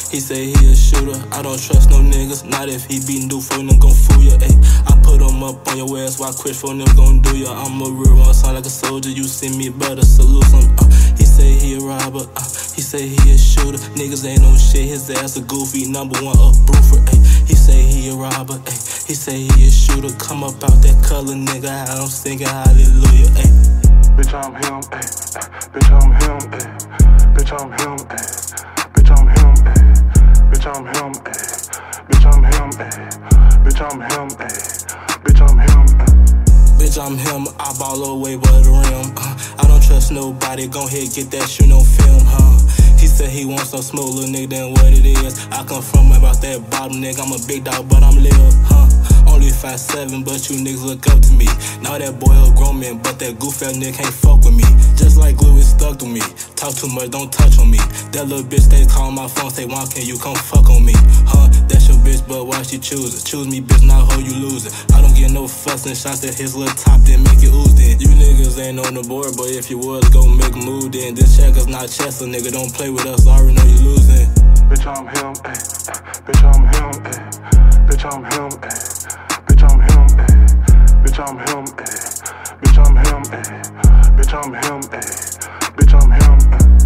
He say he a shooter, I don't trust no niggas. Not if he be new for them gon' fool ya, ayy. I put him up on your ass while Chris for them gon' do ya. I'm a real one, sound like a soldier, you see me better salute him. He say he a robber, he say he a shooter. Niggas ain't no shit, his ass a goofy, #1 uproofer, ayy. He say he a robber, ayy. He say he a shooter, come up out that color, nigga, how I'm singing hallelujah, ayy. Bitch, I'm him, ayy. Bitch, I'm him, ayy. Bitch, I'm him, ayy. Bitch, I'm him, ayy. Bitch, I'm him, ayy. Bitch, I'm him, ayy. Bitch, I'm him, ayy. Bitch, I'm him, ayy. Bitch, I'm him, I ball away but the rim. I don't trust nobody, gon' ahead, get that shit on film, He said he wants some smooth little nigga than what it is. I come from about that bottom, nigga, I'm a big dog, but I'm little, Only 5'7", but you niggas look up to me. Now that boy a grown man, but that goof ass nigga can't fuck with me. Just like glue is stuck to me. Talk too much, don't touch on me. That little bitch stay calling my phone, say, "Why can you come fuck on me?" That's your bitch, but why she choose it? Choose me, bitch, not hoe, you losing. I don't get no fussing shots at his little top, then make it ooze then. You niggas ain't on the board, but if you was, go make a move then. This checkers not chess, so nigga, don't play with us, I already know you losing. Bitch, I'm him, ayy. Bitch, I'm him, ayy. Bitch, I'm him, ayy. Bitch, I'm him, ayy. Bitch, I'm him, ayy. Bitch, I'm him, ayy. Bitch, I'm him, ayy. Bitch, I'm him, ayy.